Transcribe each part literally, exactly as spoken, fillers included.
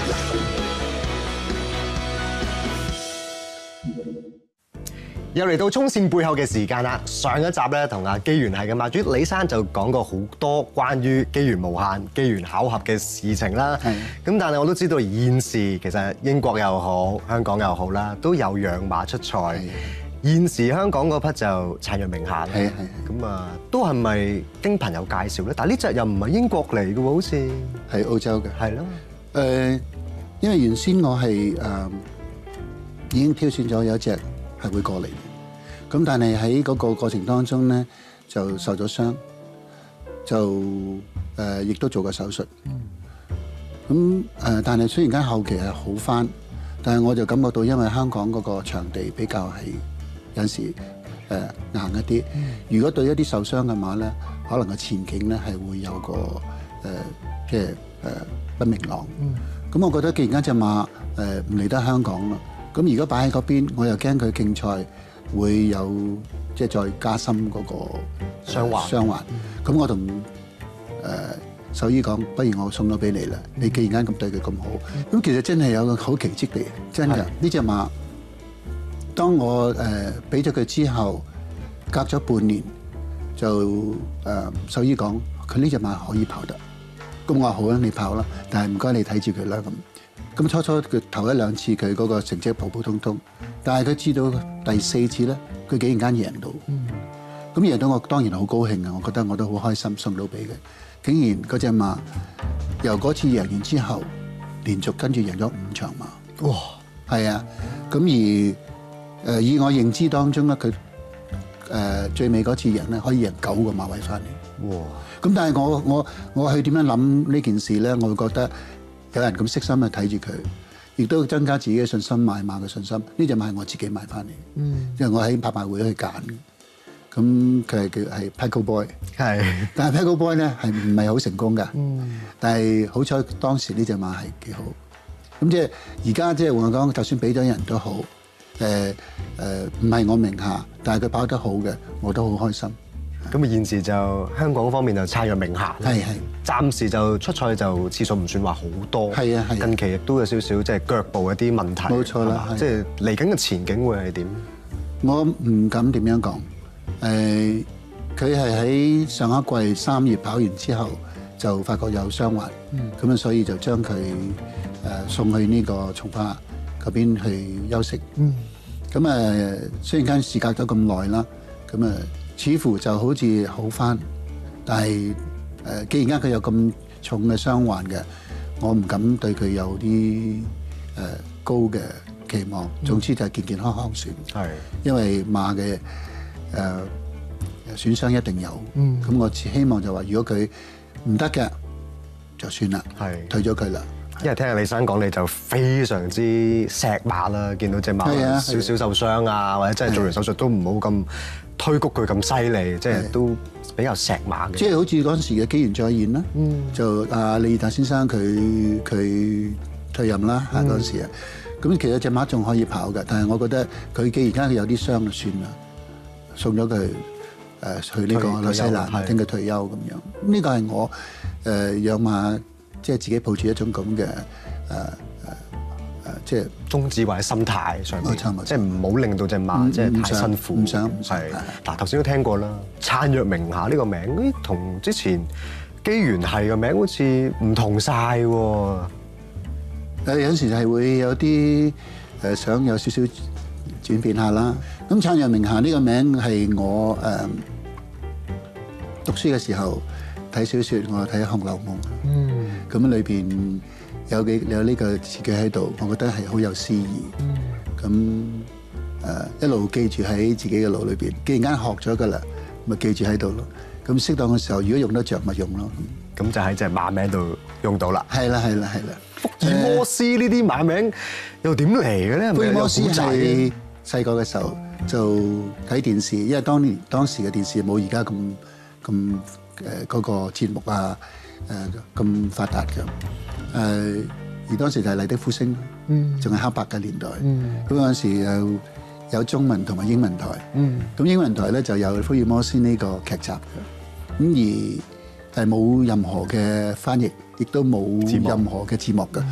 又嚟到衝線背後嘅時間啦！上一集咧同阿機緣系嘅馬主李生就講過好多關於機緣無限、機緣巧合嘅事情啦。咁但係我都知道現時其實英國又好、香港又好啦，都有養馬出賽。現時香港嗰匹就燦若名下啦。係啊係。咁啊，都係咪經朋友介紹咧？但係呢隻又唔係英國嚟嘅喎，好似係澳洲嘅。 係咯。 誒，因為原先我係誒已經挑選咗有一隻係會過嚟嘅。咁但係喺嗰個過程當中咧，就受咗傷，就誒亦都做過手術。咁誒，但係雖然間後期係好返，但係我就感覺到，因為香港嗰個場地比較係有時誒硬一啲。如果對一啲受傷嘅馬咧，可能個前景咧係會有個誒即係誒不明朗。咁我覺得既然間隻馬誒唔嚟得香港啦，咁如果擺喺嗰邊，我又驚佢競賽會有即係再加深嗰個傷患。 傷患。咁我同誒獸醫講，不如我送咗俾你啦。你既然間咁對佢咁好，咁其實真係有個好奇蹟嚟，真㗎。呢隻馬，當我誒俾咗佢之後，隔咗半年就誒獸醫講，佢呢隻馬可以跑得。咁我話好啦，你跑啦，但係唔該你睇住佢啦咁。咁初初佢頭一兩次佢嗰個成績普普通通，但係佢知道第四次咧，佢竟然間贏到，咁、嗯、贏到我當然好高興啊！我覺得我都好開心送到俾佢，竟然嗰隻馬由嗰次贏完之後，連續跟住贏咗五場馬，哇！係啊，咁而誒以我認知當中咧，佢誒最尾嗰次贏咧，可以贏九個馬位翻嚟，哇！咁但係我我我去點樣諗呢件事咧？我會覺得。有人咁悉心去睇住佢，亦都增加自己嘅信心，買馬嘅信心。呢隻馬係我自己買翻嚟，嗯，因為我喺拍賣會去揀。咁佢係叫係 Pecco Boy， 係，但係 Pecco Boy 咧係唔係好成功㗎？嗯，但係好彩當時呢隻馬係幾好。咁即係而家即係換我講，就算俾咗人都好，誒誒唔係我名下，但係佢跑得好嘅，我都好開心。 咁啊，現時就香港方面就燦若名下，係係，暫時就出賽就次數唔算話好多，係啊係。近期亦都有少少即係腳步一啲問題，冇錯啦。即係嚟緊嘅前景會係點？ 我唔敢點樣講。誒，佢係喺上一季三月跑完之後，就發覺有傷患，咁啊，所以就將佢誒送去呢個從化嗰邊去休息。嗯。咁啊，雖然間時隔咗咁耐啦，咁啊。似乎就好似好返，但係誒，既然間佢有咁重嘅傷患嘅，我唔敢對佢有啲誒高嘅期望。總之就係健健康康算。係，因為馬嘅誒損傷一定有。嗯。咁我只希望就話，如果佢唔得嘅，就算啦。係。退咗佢啦。 因為聽阿李生講，你就非常之錫馬啦，見到隻馬少少受傷啊，或者真係做完手術都唔好咁推谷佢咁犀利，即係都比較錫馬嘅。 即係好似嗰陣時嘅機緣再現啦，就阿李達先生佢佢退任啦嚇嗰陣時啊，咁其實隻馬仲可以跑嘅，但係我覺得佢既然間佢有啲傷就算啦，送咗佢誒去呢個紐西蘭，等佢退休咁樣。呢個係我誒養馬。即係自己抱住一種咁嘅誒誒誒，即係宗旨或者心態上面，即係唔好令到隻馬即係太辛苦。 唔想唔想。 嗱，頭先都聽過啦，燦若名下呢個名，誒同之前機緣系嘅名好似唔同晒喎。 誒有時係會有啲誒想有少少轉變下啦。咁燦若名下呢個名係我誒讀書嘅時候睇小説，我睇《紅樓夢》。嗯。咁裏邊有幾有呢個字句喺度，我覺得係好有詩意。咁誒、呃、一路記住喺自己嘅腦裏邊，既然間學咗㗎啦，咪記住喺度咯。咁適當嘅時候，如果用得着，咪用咯。 咁就喺隻馬名度用到啦。 係啦，係啦，係啦。 福爾摩斯呢啲馬名又點嚟嘅咧？ 福爾摩斯係細個嘅時候就睇電視，因為當年當時嘅電視冇而家咁咁誒嗰個節目啊。誒咁發達嘅，誒而當時就係麗的呼聲，仲係黑白嘅年代。咁嗰陣時有有中文同埋英文台，咁英文台咧就有福爾摩斯呢個劇集嘅，咁而係冇任何嘅翻譯，亦都冇任何嘅字幕嘅。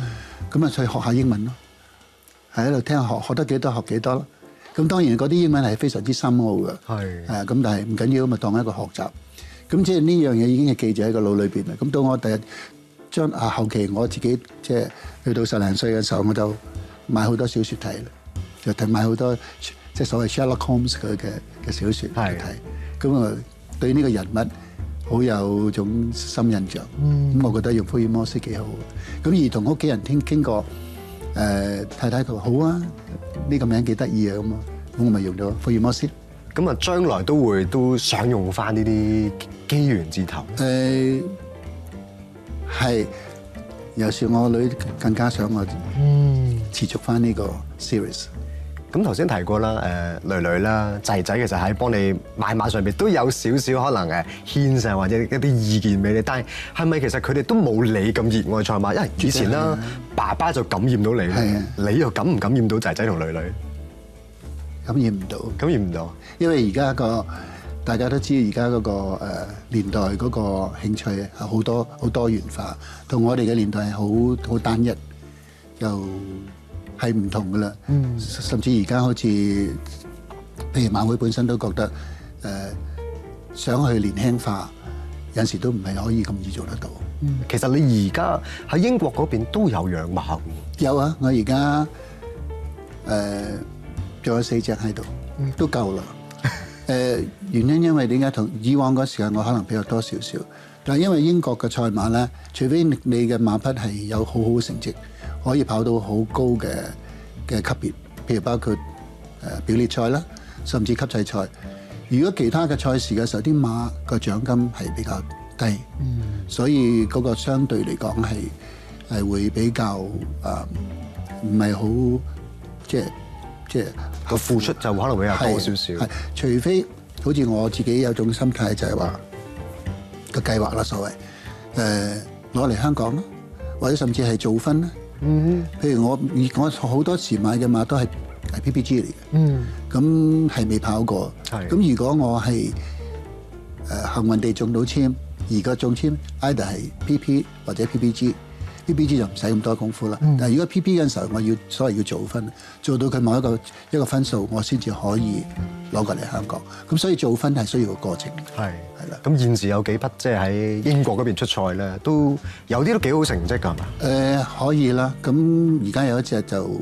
咁啊去學下英文咯，喺度聽學學得幾多學幾多咯。咁當然嗰啲英文係非常之深奧嘅，係誒咁，但係唔緊要，咪當一個學習。咁即係呢樣嘢已經係記住喺個腦裏邊啦。咁到我第日將啊後期我自己即係去到十零歲嘅時候，我就買好多小説睇啦，就睇買好多即係所謂 Sherlock Holmes 佢嘅嘅小説去睇。咁啊對呢個人物好有種深印象。咁、嗯、我覺得用福爾摩斯幾好。咁而同屋企人傾傾過，誒、呃、太太佢話好啊，呢、呢個名幾得意啊咁啊，咁我咪用咗福爾摩斯。 咁啊，將來都會都想用翻呢啲機緣字頭。 誒係、呃，有時我女更加想我持續翻呢個 series。 咁頭先提過啦，誒女女啦、仔仔其實喺幫你買馬上邊都有少少可能誒牽上或者一啲意見俾你，但係係咪其實佢哋都冇你咁熱愛賽馬？因為以前啦，爸爸就感染到你，你又感唔感染到仔仔同女女？ 感染唔到， 感染唔到， 因為而家個大家都知，而家嗰個誒年代嗰個興趣係好多好多元化，同我哋嘅年代係好好單一，又係唔同噶啦。嗯，甚至而家好似譬如馬會本身都覺得誒、呃、想去年輕化，有時都唔係可以咁易做得到。 嗯，其實你而家喺英國嗰邊都有養馬㗎？ 有啊，我而家誒仲有四隻喺度，都夠啦。誒原因因為點解同以往嗰時間我可能比較多少少，但係因為英國嘅賽馬咧，除非你嘅馬匹係有好好成績，可以跑到好高嘅嘅級別，譬如包括誒表列賽啦，甚至級際賽。如果其他嘅賽事嘅時候，啲馬個獎金係比較低，嗯、所以嗰個相對嚟講係係會比較誒唔係好即係。即係個付出就可能會有多少少， 係除非好似我自己有種心態就係話個計劃啦，所謂誒攞嚟香港啦，或者甚至係做分啦。嗯，譬如我我好多時買嘅馬都係係 P P G 嚟嘅。嗯，咁係未跑過。係咁，如果我係誒幸運地中到籤，而個中籤 either 係 P P 或者 P P G。P P G 就唔使咁多功夫啦，嗯、但係如果 P P 嗰陣時候，我要所謂要做分，做到佢某一個一個分數，我先至可以攞過嚟香港。咁所以做分係需要個過程。係係啦。咁現時有幾匹即係喺英國嗰邊出賽咧，都有啲都幾好成績㗎，係嘛？ 誒、呃、可以啦。咁而家有一隻就誒誒誒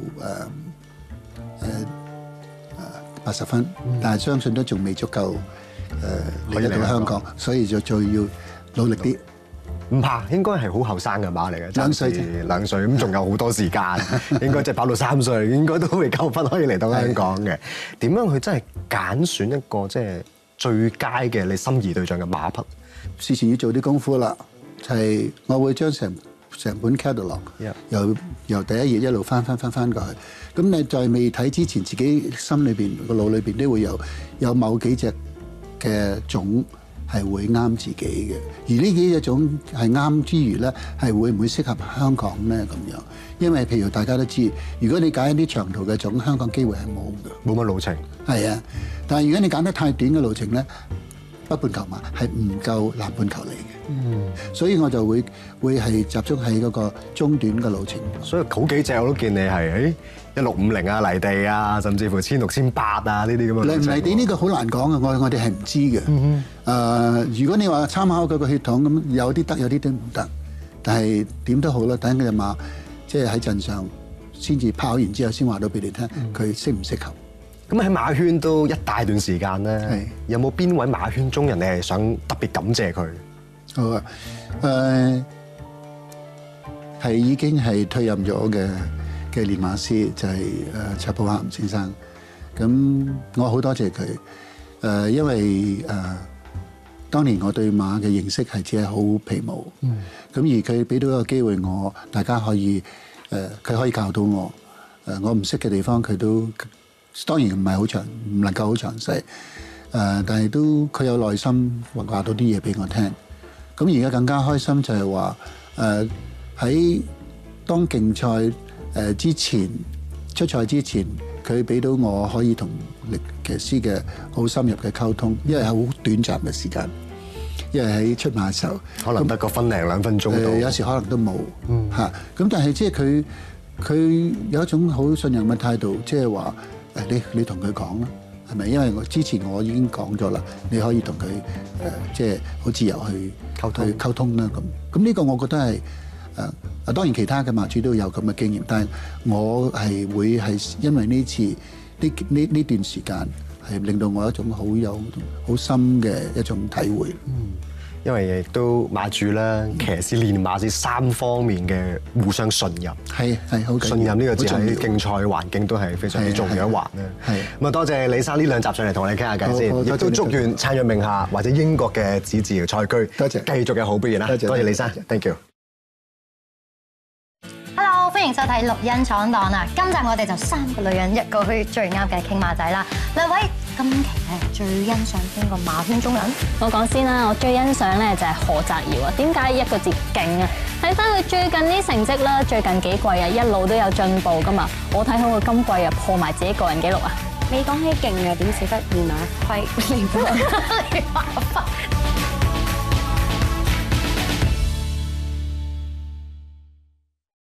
八十分，嗯、但係相信都仲未足夠誒嚟得到香港，所以就再要努力啲。 唔怕，應該係好後生嘅馬嚟嘅， 兩歲兩歲咁，仲有好多時間，應該即係跑到三歲，應該都未夠分可以嚟到香港嘅。點樣去真係揀選一個即係最佳嘅你心儀對象嘅馬匹？ 事前要做啲功夫啦，係、就是、我會將成成本 catalog Yeah. 由由第一頁一路翻翻翻翻過去。咁你在未睇之前，自己心裏邊個腦裏邊都會有有某幾隻嘅種。係會啱自己嘅，而呢幾隻種係啱之餘咧，係會唔會適合香港咧咁樣？因為譬如大家都知，如果你揀一啲長途嘅種，香港機會係冇嘅， 冇乜路程。係啊，但係如果你揀得太短嘅路程咧，北半球馬係唔夠南半球嚟嘅。嗯，所以我就會會係集中喺嗰個中短嘅路程。 所以好幾隻我都見你係誒一六五零啊、泥地啊，甚至乎千六千八啊呢啲咁嘅。 泥泥地呢個好難講嘅，我我哋係唔知嘅。嗯哼。誒、呃，如果你話參考佢個血統咁，有啲得，有啲都唔得。但係點都好啦，等嗰隻馬即係喺陣上先至跑完之後，先話到俾你聽，佢適唔適合。 咁喺馬圈都一大段時間咧，是有冇邊位馬圈中人你係想特別感謝佢？ 好啊，誒、呃、係已經係退任咗嘅嘅練馬師，就係誒卓寶咸先生。咁我好多謝佢，誒、呃、因為誒、呃、當年我對馬嘅認識係只係好皮毛，咁、嗯、而佢俾到一個機會我，大家可以誒佢、呃、可以教到我，誒、呃、我唔識嘅地方佢都當然唔係好詳，唔能夠好詳細，誒、呃、但係都佢有耐心話話到啲嘢俾我聽。咁而家更加開心就係話誒喺當競賽誒之前出賽之前，佢俾到我可以同力騎師嘅好深入嘅溝通，因為係好短暫嘅時間，因為喺出馬嘅時候可能得個分零兩分鐘到、呃， 有時可能都冇嚇。咁、嗯、但係即係佢佢有一種好信任嘅態度，即係話誒你你同佢講啦，係咪？因為我之前我已經講咗啦，你可以同佢誒即係好自由去溝通去溝通啦咁。咁呢個我覺得係誒啊，當然其他嘅馬主都有咁嘅經驗，但係我係會係因為呢次呢呢呢段時間係令到我一種好有好深嘅一種體會。 嗯，因為亦都馬主啦、騎師練馬師三方面嘅互相信任。 係係好緊要， 信任呢個字好重要喺競賽環境都係非常之重要一環啦。 係咁啊，多謝李生呢兩集上嚟同我哋傾下偈先， 好好亦都祝願燦躍名下或者英國嘅子嗣賽區多謝繼續嘅好表現啦。 多謝多謝李生多謝 ，thank you。 Hello，歡迎收睇《綠茵闖蕩》啊！今集我哋就三個女人一個去最啱嘅傾馬仔啦。兩位今期咧最欣賞邊個馬圈中人？ 我講先啦，我最欣賞咧就係何澤堯啊！點解一個字勁啊？睇翻佢最近啲成績啦，最近幾季啊一路都有進步噶嘛。我睇好佢今季啊破埋自己個人紀錄啊！ 你講起勁啊，點少得練馬輝練馬？